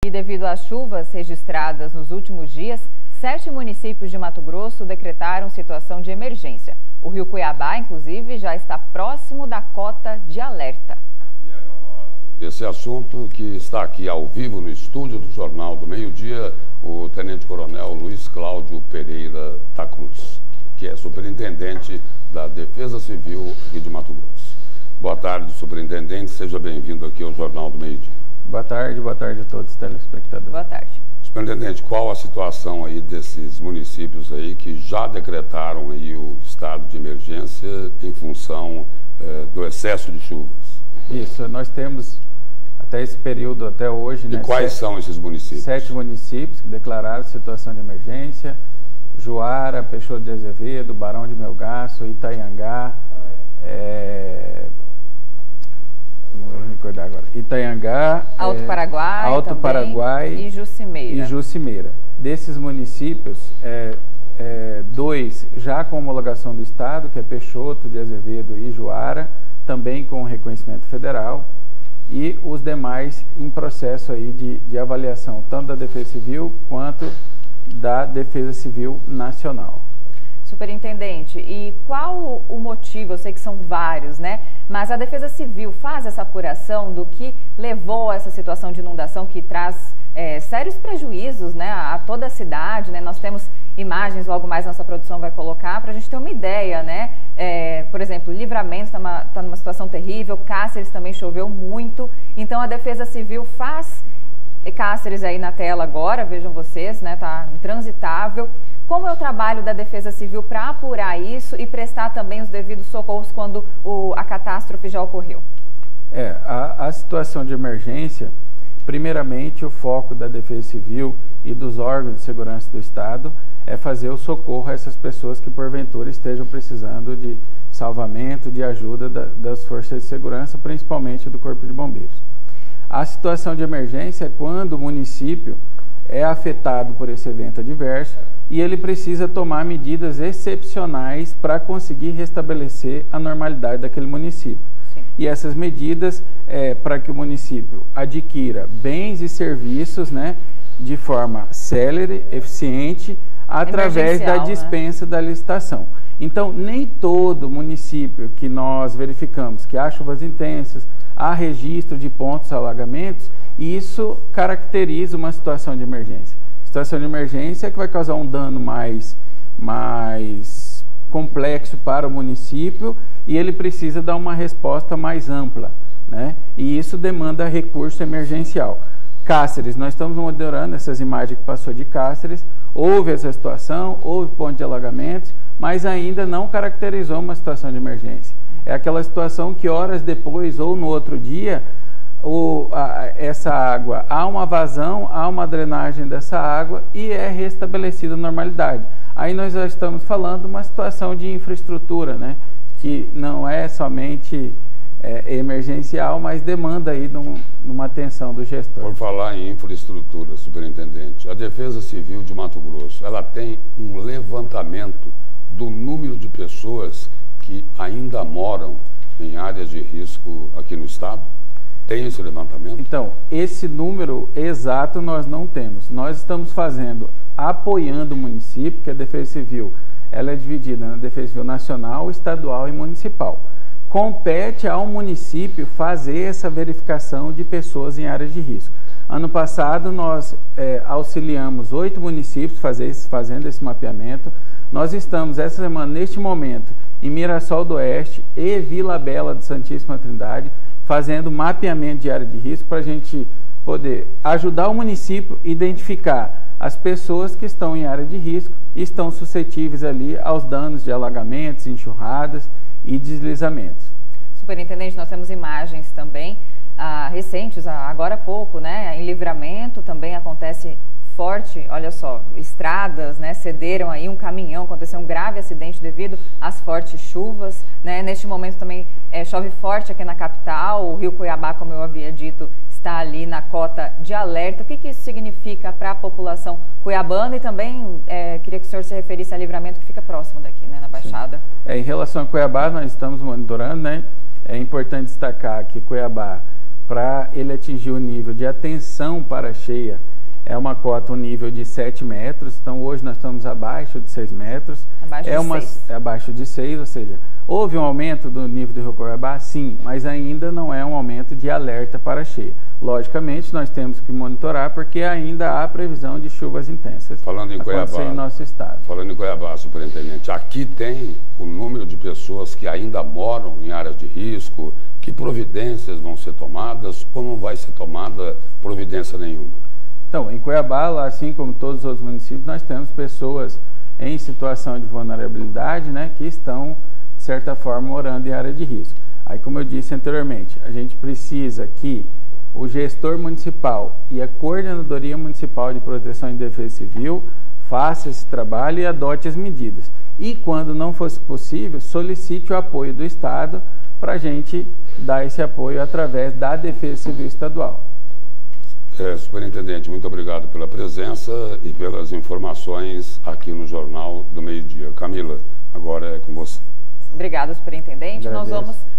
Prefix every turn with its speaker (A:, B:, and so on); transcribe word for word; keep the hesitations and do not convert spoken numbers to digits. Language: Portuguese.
A: E devido às chuvas registradas nos últimos dias, sete municípios de Mato Grosso decretaram situação de emergência. O rio Cuiabá, inclusive, já está próximo da cota de alerta.
B: Esse assunto que está aqui ao vivo no estúdio do Jornal do Meio-Dia, o Tenente-Coronel Luiz Cláudio Pereira da Cruz, que é superintendente da Defesa Civil aqui de Mato Grosso. Boa tarde, superintendente, seja bem-vindo aqui ao Jornal do Meio-Dia.
C: Boa tarde, boa tarde a todos os telespectadores.
A: Boa tarde.
B: Superintendente, qual a situação aí desses municípios aí que já decretaram aí o estado de emergência em função eh, do excesso de chuvas?
C: Isso, nós temos até esse período, até hoje...
B: E
C: né,
B: quais
C: sete,
B: são esses municípios?
C: Sete municípios que declararam situação de emergência: Juara, Peixoto de Azevedo, Barão de Melgaço, Itaiangá, é... não vou recordar agora, Itaiangá,
A: Alto
C: é...
A: Paraguai,
C: Alto
A: também,
C: Paraguai
A: e Jucimeira.
C: E Jucimeira. Desses municípios, é, é, dois já com homologação do Estado, que é Peixoto de Azevedo e Juara, também com reconhecimento federal, e os demais em processo aí de, de avaliação, tanto da Defesa Civil quanto da Defesa Civil Nacional.
A: Superintendente, e qual o motivo? Eu sei que são vários, né? Mas a Defesa Civil faz essa apuração do que levou a essa situação de inundação que traz é, sérios prejuízos, né, a toda a cidade, né? Nós temos imagens, logo mais nossa produção vai colocar, para a gente ter uma ideia, né? É, por exemplo, Livramento está tá numa situação terrível, Cáceres também choveu muito, então a Defesa Civil faz... Cáceres aí na tela agora, vejam vocês, né? Tá intransitável. Como é o trabalho da Defesa Civil para apurar isso e prestar também os devidos socorros quando o, a catástrofe já ocorreu?
C: É, a, a situação de emergência, primeiramente o foco da Defesa Civil e dos órgãos de segurança do Estado é fazer o socorro a essas pessoas que porventura estejam precisando de salvamento, de ajuda da, das forças de segurança, principalmente do Corpo de Bombeiros. A situação de emergência é quando o município é afetado por esse evento adverso e ele precisa tomar medidas excepcionais para conseguir restabelecer a normalidade daquele município. Sim. E essas medidas é para que o município adquira bens e serviços, né, de forma célere, eficiente, através da dispensa, né, da licitação. Então, nem todo município que nós verificamos que há chuvas intensas, há registro de pontos alagamentos, e isso caracteriza uma situação de emergência. Situação de emergência é que vai causar um dano mais, mais complexo para o município e ele precisa dar uma resposta mais ampla, né? E isso demanda recurso emergencial. Cáceres, nós estamos monitorando essas imagens que passou de Cáceres, houve essa situação, houve ponto de alagamentos, mas ainda não caracterizou uma situação de emergência. É aquela situação que horas depois ou no outro dia, o, a, essa água, há uma vazão, há uma drenagem dessa água e é restabelecida a normalidade. Aí nós já estamos falando de uma situação de infraestrutura, né, que não é somente é, emergencial, mas demanda aí num, numa atenção do gestor.
B: Por falar em infraestrutura, superintendente, a Defesa Civil de Mato Grosso, ela tem um levantamento do número de pessoas que ainda moram em áreas de risco aqui no estado? Tem esse levantamento?
C: Então, esse número exato nós não temos. Nós estamos fazendo, apoiando o município, que a Defesa Civil, ela é dividida na Defesa Civil Nacional, Estadual e Municipal. Compete ao município fazer essa verificação de pessoas em áreas de risco. Ano passado nós é, auxiliamos oito municípios fazer, fazendo esse mapeamento. Nós estamos essa semana, neste momento, em Mirassol do Oeste e Vila Bela de Santíssima Trindade, fazendo mapeamento de área de risco para a gente poder ajudar o município a identificar as pessoas que estão em área de risco e estão suscetíveis ali aos danos de alagamentos, enxurradas e deslizamentos.
A: Superintendente, nós temos imagens também ah, recentes, agora há pouco, né? Em Livramento também acontece forte, olha só, estradas, né, cederam aí, um caminhão, aconteceu um grave acidente devido às fortes chuvas, né? Neste momento também é, chove forte aqui na capital, o rio Cuiabá, como eu havia dito, está ali na cota de alerta. O que, que isso significa para a população cuiabana? E também é, queria que o senhor se referisse a Livramento, que fica próximo daqui, né, na Baixada.
C: É, em relação a Cuiabá, nós estamos monitorando, né? É importante destacar que Cuiabá para ele atingir o nível de atenção para a cheia, é uma cota, um nível de sete metros, então hoje nós estamos abaixo de seis metros.
A: Abaixo
C: é
A: de
C: uma,
A: seis.
C: É abaixo de seis, ou seja, houve um aumento do nível do rio Cuiabá, sim, mas ainda não é um aumento de alerta para a cheia. Logicamente, nós temos que monitorar, porque ainda há previsão de chuvas intensas
B: falando em Cuiabá,
C: em nosso estado.
B: Falando em Cuiabá, superintendente, aqui tem o número de pessoas que ainda moram em áreas de risco. Que providências vão ser tomadas ou não vai ser tomada providência nenhuma?
C: Então, em Cuiabá, assim como todos os outros municípios, nós temos pessoas em situação de vulnerabilidade, né, que estão, de certa forma, morando em área de risco. Aí, como eu disse anteriormente, a gente precisa que o gestor municipal e a Coordenadoria Municipal de Proteção e Defesa Civil faça esse trabalho e adote as medidas. E, quando não fosse possível, solicite o apoio do Estado para a gente dar esse apoio através da Defesa Civil Estadual.
B: É, superintendente, muito obrigado pela presença e pelas informações aqui no Jornal do Meio Dia. Camila, agora é com você.
A: Obrigada, superintendente.
C: Agradeço.
A: Nós vamos